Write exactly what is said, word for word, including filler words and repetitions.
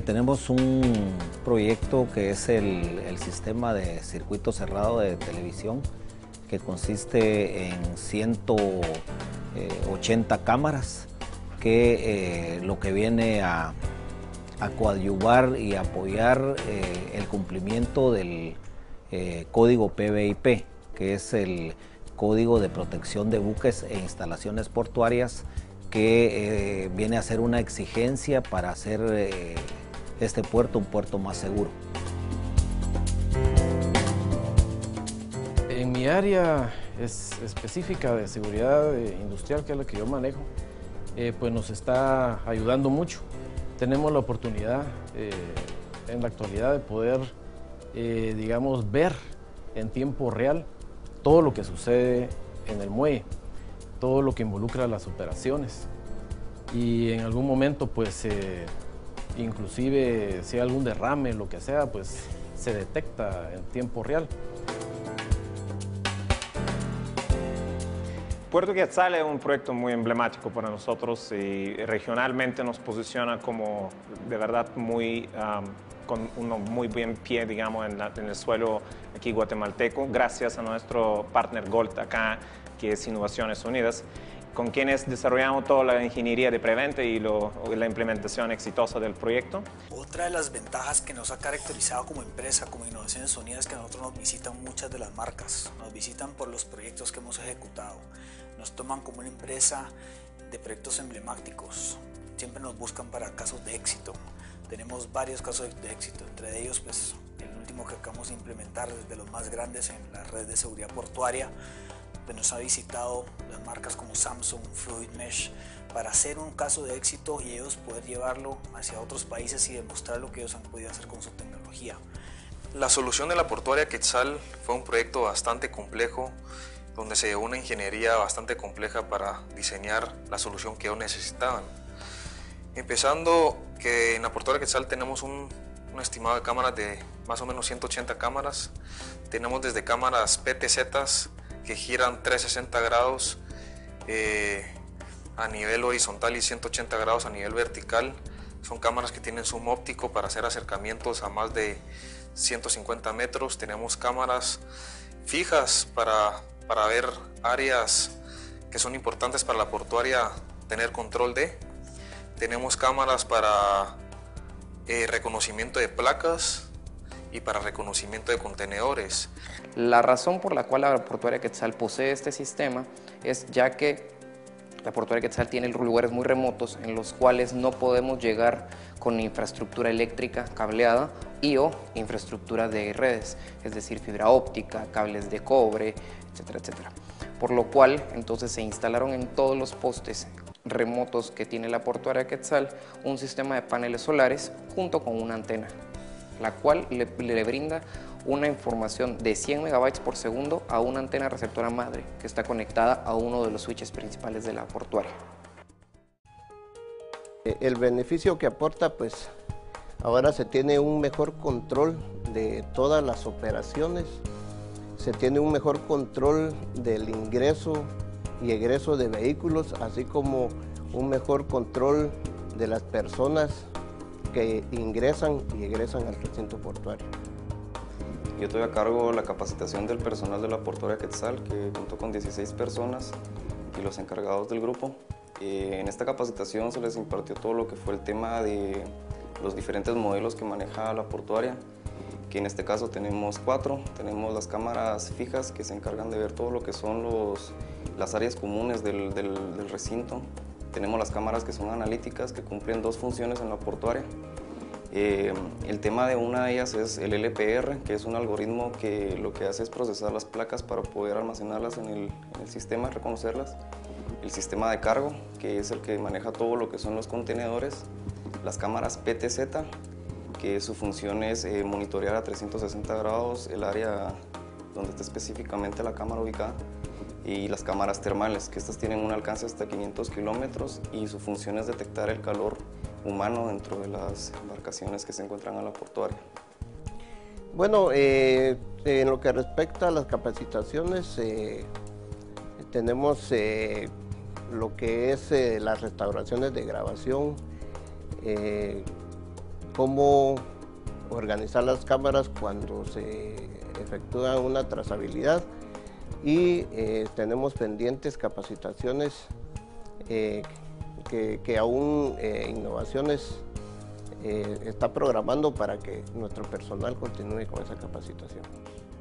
tenemos un proyecto que es el, el sistema de circuito cerrado de televisión, que consiste en ciento ochenta cámaras, que eh, lo que viene a, a coadyuvar y apoyar eh, el cumplimiento del eh, código P B I P, que es el Código de Protección de Buques e Instalaciones Portuarias, que eh, viene a ser una exigencia para hacer eh, este puerto un puerto más seguro. En mi área es específica de seguridad industrial, que es la que yo manejo, eh, pues nos está ayudando mucho. Tenemos la oportunidad eh, en la actualidad de poder, eh, digamos, ver en tiempo real todo lo que sucede en el muelle, todo lo que involucra las operaciones, y en algún momento, pues, eh, inclusive si hay algún derrame, lo que sea, pues se detecta en tiempo real. Puerto Quetzal es un proyecto muy emblemático para nosotros y regionalmente nos posiciona como de verdad muy, um, con uno muy buen pie, digamos, en, la, en el suelo aquí guatemalteco, gracias a nuestro partner Gold acá, que es Innovaciones Unidas, con quienes desarrollamos toda la ingeniería de preventa y lo, la implementación exitosa del proyecto. Otra de las ventajas que nos ha caracterizado como empresa, como Innovaciones Unidas, es que a nosotros nos visitan muchas de las marcas, nos visitan por los proyectos que hemos ejecutado, nos toman como una empresa de proyectos emblemáticos, siempre nos buscan para casos de éxito. Tenemos varios casos de éxito, entre ellos pues, el último que acabamos de implementar, desde los más grandes en la red de seguridad portuaria, pues nos ha visitado las marcas como Samsung, Fluid Mesh, para hacer un caso de éxito y ellos poder llevarlo hacia otros países y demostrar lo que ellos han podido hacer con su tecnología. La solución de la portuaria Quetzal fue un proyecto bastante complejo, donde se llevó una ingeniería bastante compleja para diseñar la solución que ellos necesitaban. Empezando que en la portuaria Quetzal tenemos un, un estimado de cámaras de más o menos ciento ochenta cámaras. Tenemos desde cámaras P T Z que giran trescientos sesenta grados eh, a nivel horizontal y ciento ochenta grados a nivel vertical. Son cámaras que tienen zoom óptico para hacer acercamientos a más de ciento cincuenta metros. Tenemos cámaras fijas para, para ver áreas que son importantes para la portuaria tener control de. Tenemos cámaras para eh, reconocimiento de placas y para reconocimiento de contenedores. La razón por la cual la portuaria Quetzal posee este sistema es ya que la portuaria Quetzal tiene lugares muy remotos en los cuales no podemos llegar con infraestructura eléctrica cableada y o infraestructura de redes, es decir, fibra óptica, cables de cobre, etcétera, etcétera. Por lo cual, entonces se instalaron en todos los postes remotos que tiene la portuaria Quetzal un sistema de paneles solares junto con una antena, la cual le, le brinda una información de cien megabytes por segundo a una antena receptora madre que está conectada a uno de los switches principales de la portuaria. El beneficio que aporta, pues ahora se tiene un mejor control de todas las operaciones, se tiene un mejor control del ingreso y egreso de vehículos, así como un mejor control de las personas que ingresan y egresan al recinto portuario. Yo estoy a cargo de la capacitación del personal de la portuaria Quetzal, que contó con dieciséis personas y los encargados del grupo. Eh, en esta capacitación se les impartió todo lo que fue el tema de los diferentes modelos que maneja la portuaria, que en este caso tenemos cuatro. Tenemos las cámaras fijas que se encargan de ver todo lo que son los, las áreas comunes del, del, del recinto. Tenemos las cámaras que son analíticas, que cumplen dos funciones en la portuaria. Eh, el tema de una de ellas es el L P R, que es un algoritmo que lo que hace es procesar las placas para poder almacenarlas en el, en el sistema, reconocerlas. El sistema de cargo, que es el que maneja todo lo que son los contenedores. Las cámaras P T Z, que su función es eh, monitorear a trescientos sesenta grados el área donde está específicamente la cámara ubicada. Y las cámaras termales, que estas tienen un alcance hasta quinientos kilómetros y su función es detectar el calor humano dentro de las embarcaciones que se encuentran a la portuaria. Bueno, eh, en lo que respecta a las capacitaciones, eh, tenemos eh, lo que es eh, las restauraciones de grabación, eh, cómo organizar las cámaras cuando se efectúa una trazabilidad, y eh, tenemos pendientes capacitaciones eh, que, que aún eh, Innovaciones eh, está programando para que nuestro personal continúe con esa capacitación.